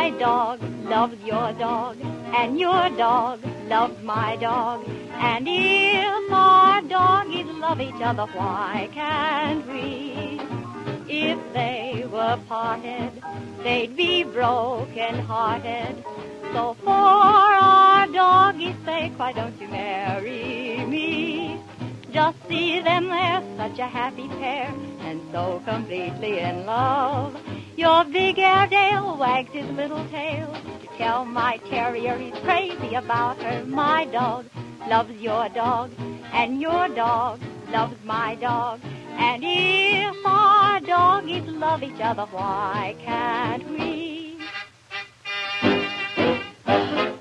my dog loves your dog, and your dog loves my dog. And if our doggies love each other, why can't we? If they were parted, they'd be broken-hearted. So for our doggy's sake, why don't you marry me? Just see them, they're such a happy pair, and so completely in love. Your big Airedale wags his little tail to tell my terrier he's crazy about her. My dog loves your dog, and your dog loves my dog. And if our doggies love each other, why can't we?